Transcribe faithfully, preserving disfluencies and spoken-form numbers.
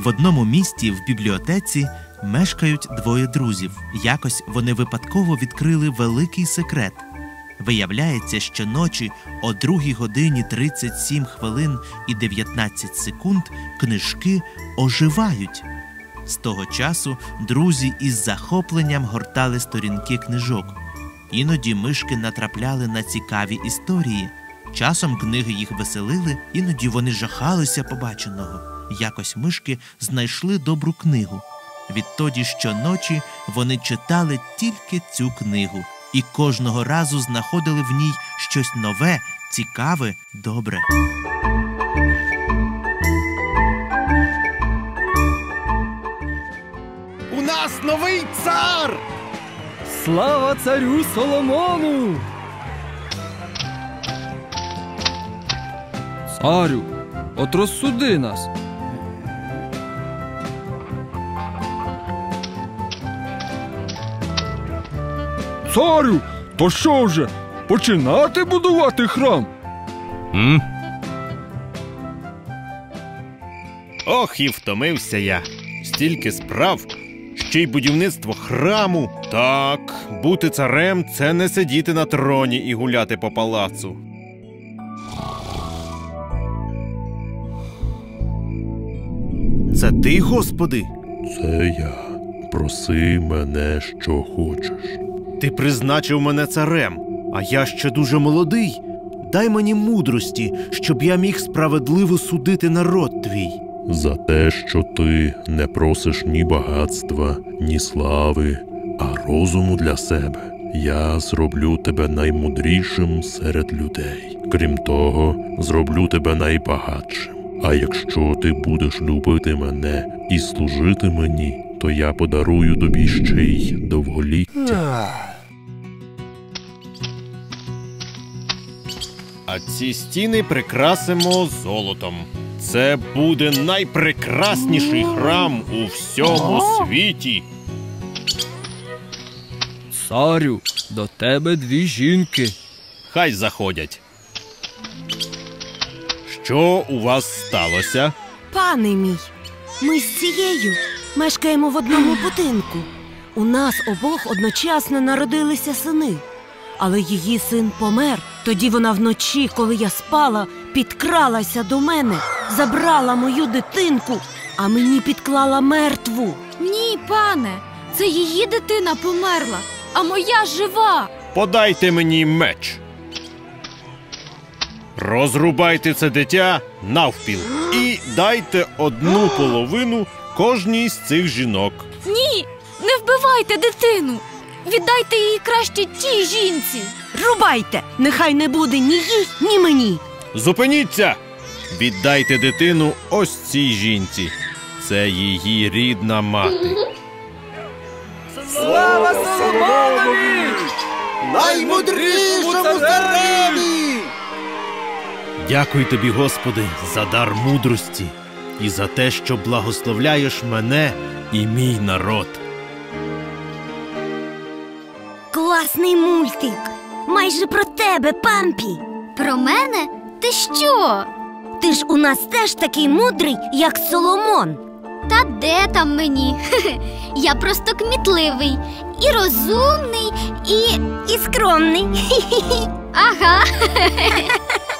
одному місті в бібліотеці мешкають двоє друзів. Якось вони випадково відкрили великий секрет. Виявляється, що ночі о другій годині тридцять сім хвилин і дев'ятнадцять секунд книжки оживають. З того часу друзі із захопленням гортали сторінки книжок. Іноді мишки натрапляли на цікаві історії. Часом книги їх веселили, іноді вони жахалися побаченого. Якось мишки знайшли добру книгу. Відтоді щоночі вони читали тільки цю книгу. І кожного разу знаходили в ній щось нове, цікаве, добре. У нас новий цар! Слава царю Соломону! Царю, от розсуди нас. Царю, то що вже, починати будувати храм? М? Ох, і втомився я. Стільки справ, ще й будівництво храму. Так, бути царем – це не сидіти на троні і гуляти по палацу. Це ти, Господи? Це я. Проси мене, що хочеш. Ти призначив мене царем, а я ще дуже молодий. Дай мені мудрості, щоб я міг справедливо судити народ твій. За те, що ти не просиш ні багатства, ні слави, а розуму для себе, я зроблю тебе наймудрішим серед людей. Крім того, зроблю тебе найбагатшим. А якщо ти будеш любити мене і служити мені, то я подарую тобі ще й довголіття. А ці стіни прикрасимо золотом. Це буде найпрекрасніший храм у всьому світі. Царю, до тебе дві жінки. Хай заходять. Що у вас сталося? Пане мій, ми з цією мешкаємо в одному будинку. У нас обох одночасно народилися сини. Але її син помер. Тоді вона вночі, коли я спала, підкралася до мене, забрала мою дитинку, а мені підклала мертву. Ні, пане, це її дитина померла, а моя жива. Подайте мені меч. Розрубайте це дитя навпіл і дайте одну половину кожній з цих жінок. Ні, не вбивайте дитину. Віддайте її краще тій жінці. Рубайте! Нехай не буде ні їй, ні мені. Зупиніться! Віддайте дитину ось цій жінці. Це її рідна мати. Слава Соломонові! Наймудрішому цареві! Дякую тобі, Господи, за дар мудрості і за те, що благословляєш мене і мій народ. Класний мультик. Майже про тебе, Пампі. Про мене? Ти що? Ти ж у нас теж такий мудрий, як Соломон. Та де там мені? Я просто кмітливий і розумний, і... І скромний. Ага.